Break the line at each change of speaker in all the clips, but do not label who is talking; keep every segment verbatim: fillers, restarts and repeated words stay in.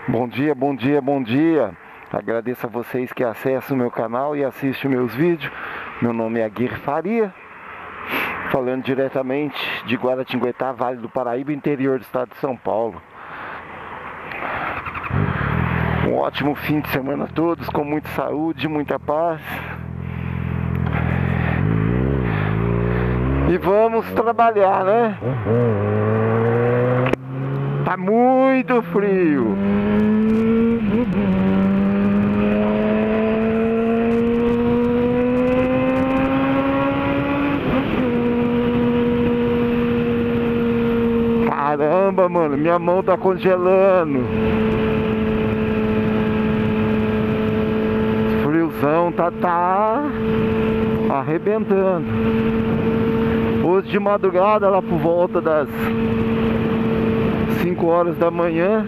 Bom dia, bom dia, bom dia. Agradeço a vocês que acessam o meu canal e assistem meus vídeos. Meu nome é Aguirre Faria, falando diretamente de Guaratinguetá, Vale do Paraíba, interior do estado de São Paulo. Um ótimo fim de semana a todos, com muita saúde, muita paz. E vamos trabalhar, né? Tá muito frio. Caramba, mano, minha mão tá congelando. Friozão tá, tá arrebentando. Hoje de madrugada, lá por volta das cinco horas da manhã,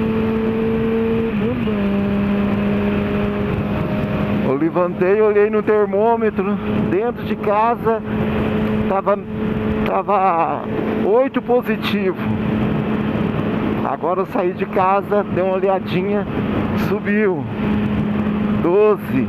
eu levantei, olhei no termômetro dentro de casa, tava, tava oito positivo. Agora eu saí de casa, dei uma olhadinha, subiu doze.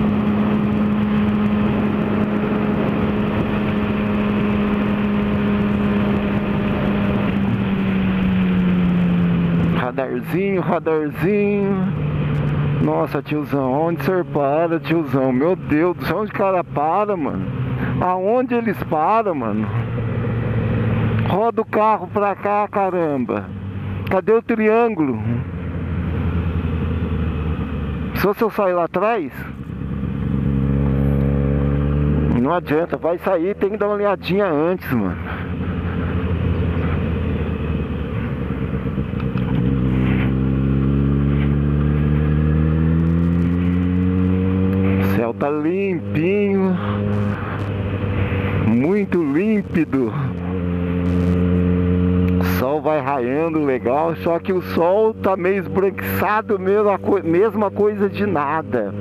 Radarzinho, radarzinho. Nossa, tiozão, onde o senhor para, tiozão? Meu Deus do céu, onde o cara para, mano? Aonde eles param, mano? Roda o carro pra cá, caramba. Cadê o triângulo? Se eu sair lá atrás, não adianta, vai sair, tem que dar uma olhadinha antes, mano. O céu tá limpinho, muito límpido. O sol vai raiando legal, só que o sol tá meio esbranquiçado, mesma, co mesma coisa de nada.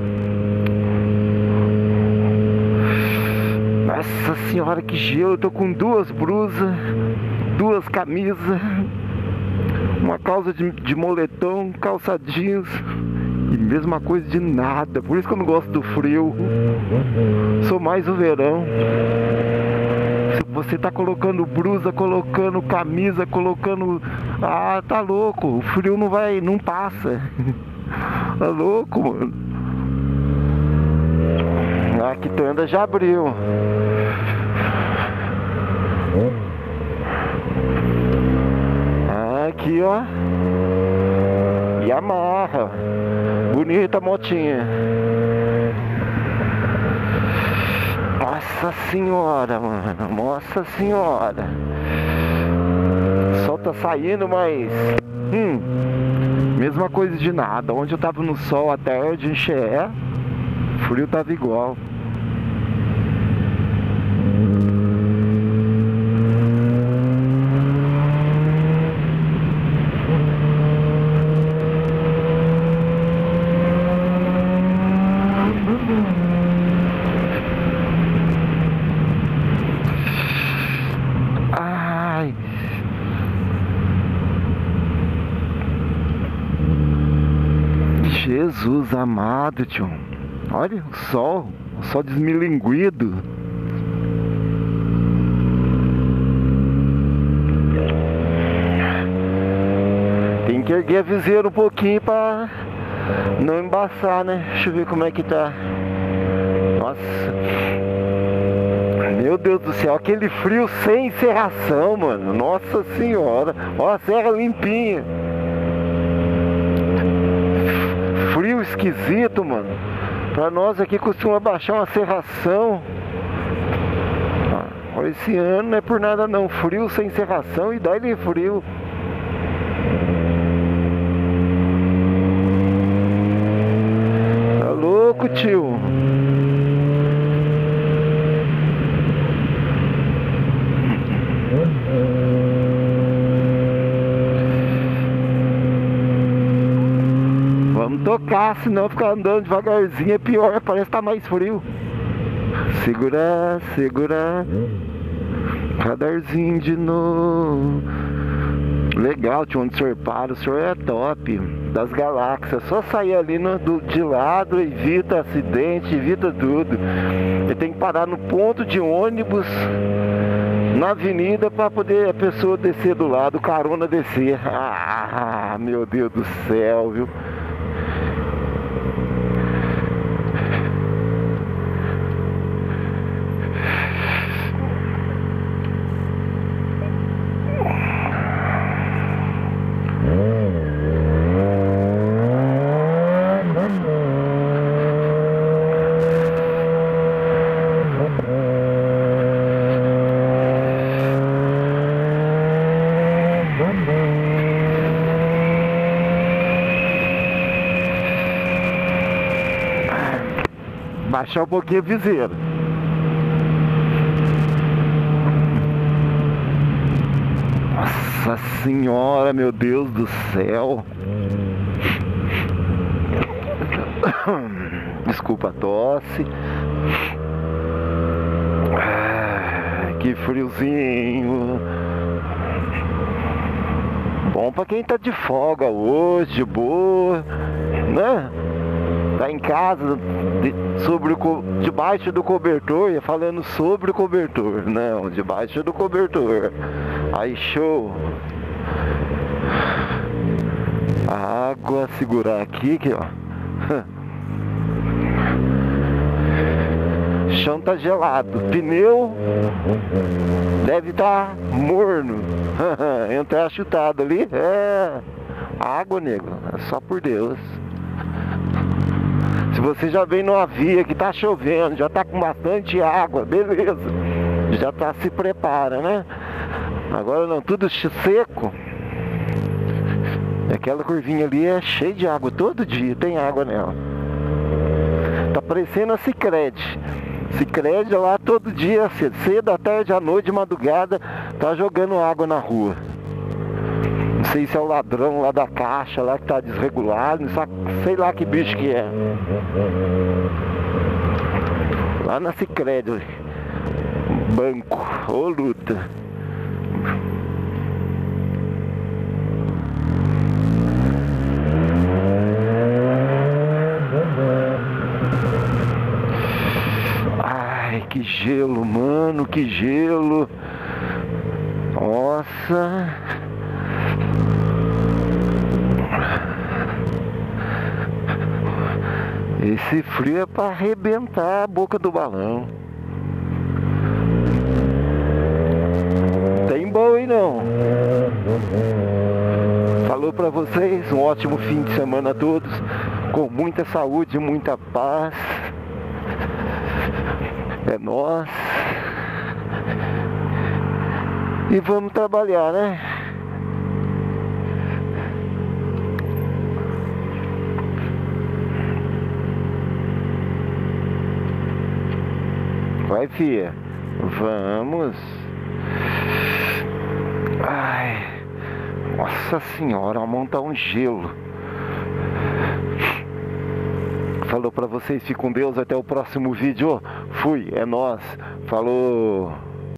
Nossa senhora, que gelo! Eu tô com duas blusas, duas camisas, uma calça de, de moletom, calça jeans e mesma coisa de nada. Por isso que eu não gosto do frio. Sou mais o verão. Se você tá colocando blusa, colocando camisa, colocando... Ah, tá louco. O frio não vai, não passa. Tá louco, mano. A quitanda já abriu. Aqui, ó. Yamaha. Bonita motinha. Nossa senhora, mano. Nossa senhora. O sol tá saindo, mas... Hum, mesma coisa de nada. Onde eu tava no sol à tarde, em Xé, o frio tava igual. Ai. Jesus amado, tio. Olha o sol, o sol desmilinguido. Tem que erguer a viseira um pouquinho pra não embaçar, né? Deixa eu ver como é que tá. Nossa. Meu Deus do céu, aquele frio sem serração, mano. Nossa senhora. Ó a serra limpinha. Frio esquisito, mano. Pra nós aqui costuma baixar uma serração. Ah, esse ano não é por nada não. Frio sem serração e dá-lhe frio. Tá louco, tio? Vamos tocar, senão ficar andando devagarzinho é pior, parece que tá mais frio. Segura, segura. Radarzinho de novo. Legal, tio, onde o senhor para, o senhor é top. Das galáxias, só sair ali no, do, de lado, evita acidente, evita tudo. Ele tem que parar no ponto de ônibus, na avenida, para poder a pessoa descer do lado, carona descer. Ah, meu Deus do céu, viu? Baixar um pouquinho a viseira. Nossa senhora, meu Deus do céu. Desculpa a tosse. Ah, que friozinho. Bom pra quem tá de folga hoje, de boa, né? Tá em casa, de, sobre o, debaixo do cobertor, ia falando sobre o cobertor. Não, debaixo do cobertor. Aí, show. A água, segurar aqui, aqui, ó. O chão tá gelado. Pneu deve estar tá morno. Entrar chutado ali. É água, nego. É só por Deus. Se você já vem numa via que tá chovendo, já tá com bastante água, beleza. Já tá, se prepara, né? Agora não, tudo seco. Aquela curvinha ali é cheia de água, todo dia tem água nela. Tá parecendo a Sicredi. Sicredi lá todo dia, cedo, cedo, à tarde, à noite, de madrugada, tá jogando água na rua. Não sei se é o ladrão lá da caixa, lá que tá desregulado, sei lá que bicho que é. Lá na Sicredi, banco, ô luta. Ai, que gelo, mano, que gelo. Nossa. Esse frio é para arrebentar a boca do balão. Tem boi não. Falou para vocês, um ótimo fim de semana a todos, com muita saúde, muita paz. É nóis. E vamos trabalhar, né? Vai, filha. Vamos. Ai. Nossa senhora, a mão tá um gelo. Falou pra vocês, fique com Deus, até o próximo vídeo. Fui, é nóis. Falou.